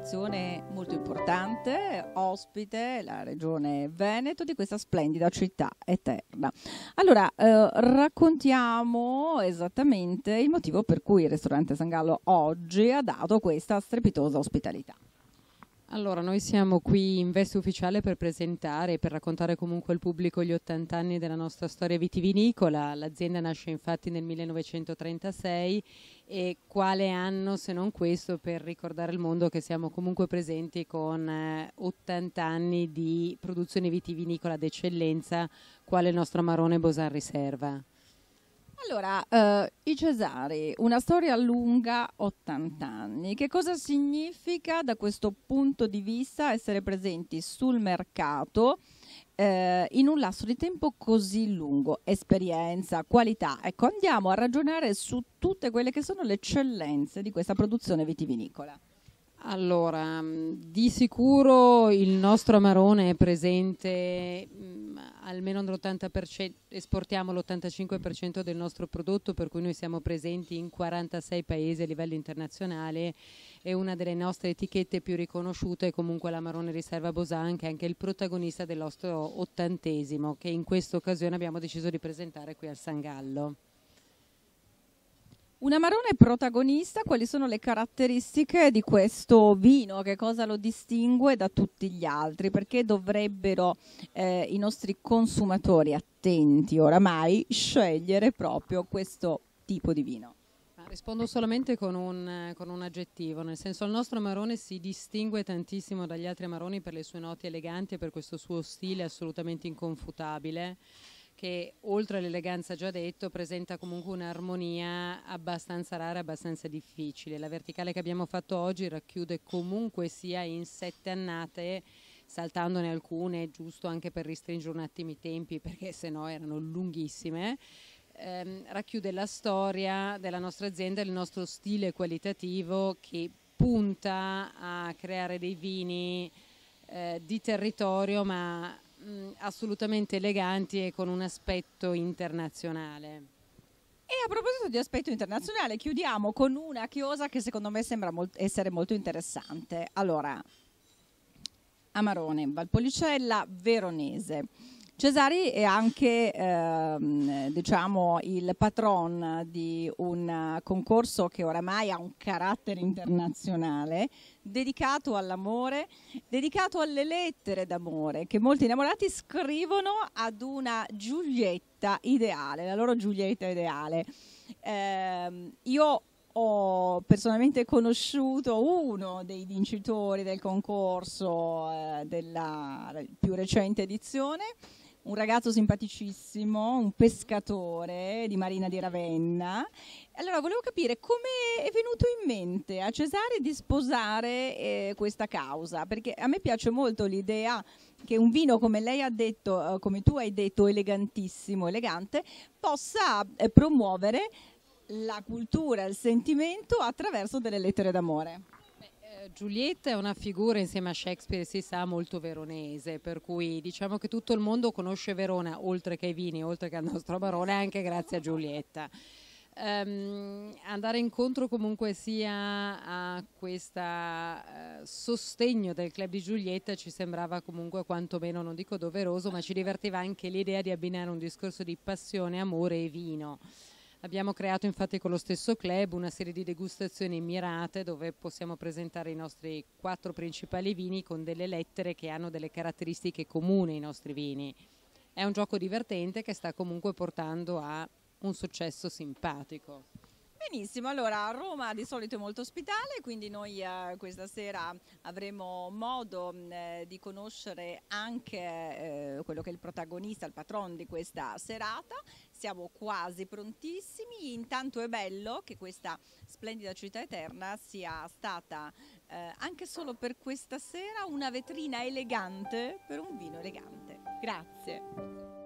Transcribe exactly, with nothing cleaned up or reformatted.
un'azione molto importante, ospite la regione Veneto di questa splendida città eterna. Allora, eh, raccontiamo esattamente il motivo per cui il ristorante San Gallo oggi ha dato questa strepitosa ospitalità. Allora, noi siamo qui in veste ufficiale per presentare e per raccontare comunque al pubblico gli ottanta anni della nostra storia vitivinicola. L'azienda nasce infatti nel millenovecentotrentasei e quale anno se non questo per ricordare al mondo che siamo comunque presenti con eh, ottanta anni di produzione vitivinicola d'eccellenza, quale il nostro Amarone Bosan Riserva. Allora, eh, i Cesari, una storia lunga, ottanta anni. Che cosa significa da questo punto di vista essere presenti sul mercato eh, in un lasso di tempo così lungo? Esperienza, qualità. Ecco, andiamo a ragionare su tutte quelle che sono le eccellenze di questa produzione vitivinicola. Allora, di sicuro il nostro Amarone è presente mh, almeno all'ottanta per cento, esportiamo l'ottantacinque per cento del nostro prodotto, per cui noi siamo presenti in quarantasei paesi a livello internazionale e una delle nostre etichette più riconosciute è comunque l'Amarone Riserva Bosan, che è anche il protagonista del nostro ottantesimo, che in questa occasione abbiamo deciso di presentare qui al San Gallo. Un Amarone protagonista, quali sono le caratteristiche di questo vino? Che cosa lo distingue da tutti gli altri? Perché dovrebbero eh, i nostri consumatori attenti oramai scegliere proprio questo tipo di vino? Rispondo solamente con un, con un aggettivo, nel senso il nostro Amarone si distingue tantissimo dagli altri Amaroni per le sue note eleganti e per questo suo stile assolutamente inconfutabile, che oltre all'eleganza già detto presenta comunque un'armonia abbastanza rara, abbastanza difficile. La verticale che abbiamo fatto oggi racchiude comunque sia in sette annate, saltandone alcune, giusto anche per restringere un attimo i tempi perché sennò erano lunghissime, ehm, racchiude la storia della nostra azienda, il nostro stile qualitativo che punta a creare dei vini eh, di territorio ma assolutamente eleganti e con un aspetto internazionale. E a proposito di aspetto internazionale, chiudiamo con una chiosa che secondo me sembra molt- essere molto interessante. Allora, Amarone, Valpolicella, Veronese. Cesari è anche ehm, diciamo, il patron di un concorso che oramai ha un carattere internazionale, dedicato all'amore, dedicato alle lettere d'amore che molti innamorati scrivono ad una Giulietta ideale, la loro Giulietta ideale. Eh, io ho personalmente conosciuto uno dei vincitori del concorso eh, della più recente edizione, un ragazzo simpaticissimo, un pescatore di Marina di Ravenna. Allora volevo capire come è venuto in mente a Cesari di sposare eh, questa causa, perché a me piace molto l'idea che un vino, come lei ha detto, eh, come tu hai detto, elegantissimo, elegante, possa eh, promuovere la cultura, il sentimento attraverso delle lettere d'amore. Giulietta è una figura insieme a Shakespeare, si sa, molto veronese, per cui diciamo che tutto il mondo conosce Verona, oltre che ai vini, oltre che al nostro Amarone, anche grazie a Giulietta. Um, andare incontro comunque sia a questo uh, sostegno del club di Giulietta ci sembrava comunque quantomeno, non dico doveroso, ma ci divertiva anche l'idea di abbinare un discorso di passione, amore e vino. Abbiamo creato infatti con lo stesso club una serie di degustazioni mirate dove possiamo presentare i nostri quattro principali vini con delle lettere che hanno delle caratteristiche comuni ai nostri vini. È un gioco divertente che sta comunque portando a un successo simpatico. Benissimo, allora Roma di solito è molto ospitale, quindi noi eh, questa sera avremo modo eh, di conoscere anche eh, quello che è il protagonista, il patron di questa serata. Siamo quasi prontissimi, intanto è bello che questa splendida città eterna sia stata eh, anche solo per questa sera una vetrina elegante per un vino elegante. Grazie.